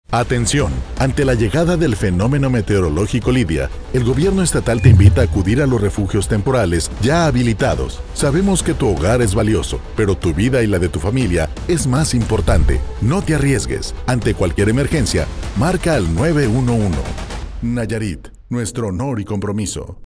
Atención, ante la llegada del fenómeno meteorológico Lidia, el gobierno estatal te invita a acudir a los refugios temporales ya habilitados. Sabemos que tu hogar es valioso, pero tu vida y la de tu familia es más importante. No te arriesgues. Ante cualquier emergencia, marca al 911. Nayarit, nuestro honor y compromiso.